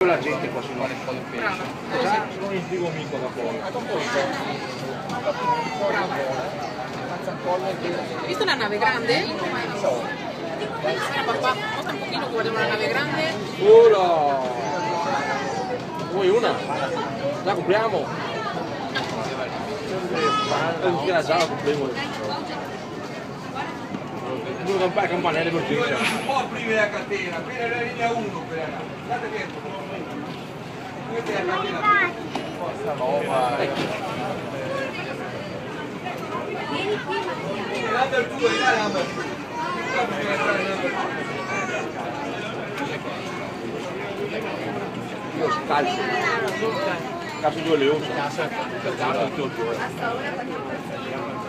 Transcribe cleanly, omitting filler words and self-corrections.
la gente qua si vuole un po' di Brava. già sono in primo mico da poi. Hai visto la nave grande? Papà, mostra un pochino come guardiamo la nave grande. Ora! Vuoi una? La compriamo? Che già la compriamo. Due campanelle per dire. Un po' aprire la catena, aprire la linea 1 per andate dentro. Questa è la catena. Questa nuova. Number 2, la number 2. Io scalzo. Calcio 2 leone. Calcio 2.